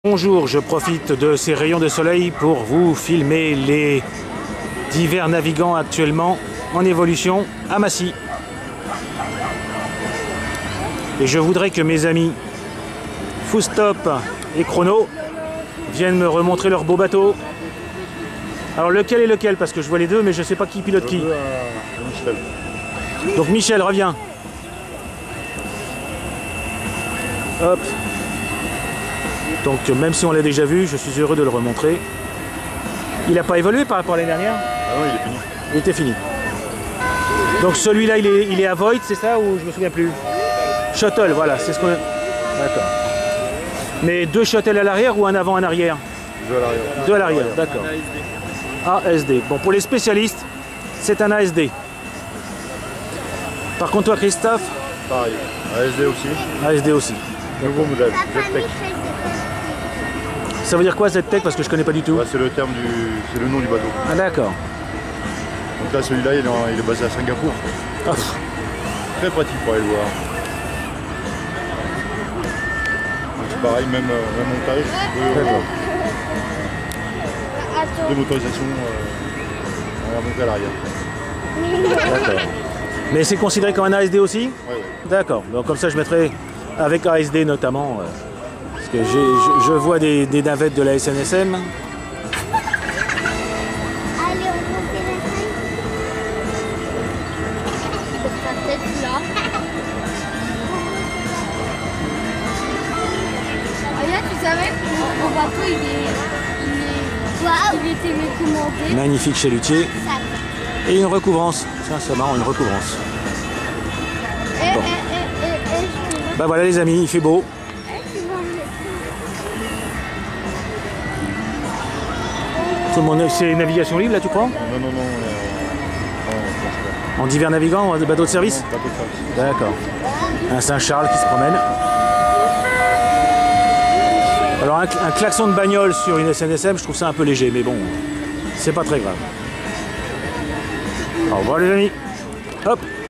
Bonjour, je profite de ces rayons de soleil pour vous filmer les divers navigants actuellement en évolution à Massy. Et je voudrais que mes amis Foostop et Chrono viennent me remontrer leur beau bateau. Alors lequel est lequel? Parce que je vois les deux mais je ne sais pas qui pilote qui. Michel. Donc Michel, reviens. Hop. Donc même si on l'a déjà vu, je suis heureux de le remontrer. Il n'a pas évolué par rapport à l'année dernière? Ah non, il est fini. Il était fini. Donc celui-là, il est à Void, c'est ça? Ou je me souviens plus? Shuttle, voilà, c'est ce qu'on... D'accord. Mais deux shuttles à l'arrière ou un avant, un arrière? Deux à l'arrière. Deux à l'arrière, d'accord. ASD. Bon, pour les spécialistes, c'est un ASD. Par contre, toi, Christophe? Pareil. ASD aussi. ASD aussi. Nouveau modèle. ZTech. Ça veut dire quoi ZTech? Parce que je connais pas du tout. Ouais, c'est le terme du... c'est le nom du bateau. Ah d'accord. Donc là, celui-là, il est basé à Singapour. Ah. Très pratique pour aller le voir. Donc c'est pareil, même montage. D'accord. Deux motorisations à l'avant et à l'arrière. D'accord. Mais c'est considéré comme un ASD aussi? Ouais, ouais. D'accord. Donc comme ça, je mettrai avec ASD notamment. Parce que je vois des navettes de la SNSM. Allez, on refait la feuille. Ça peut-être là. Regarde, tu savais que mon bateau, il était recommandé. Magnifique chalutier. Et une recouvrance. Tiens, c'est marrant, une recouvrance. Bon. Bah voilà les amis, il fait beau. Tout le monde, c'est navigation libre là, tu crois? Non, non, non. En divers navigants, en bateau de service? Bateau de service. D'accord. Un Saint-Charles qui se promène. Alors un klaxon de bagnole sur une SNSM, je trouve ça un peu léger, mais bon, c'est pas très grave. Au revoir les amis. Hop.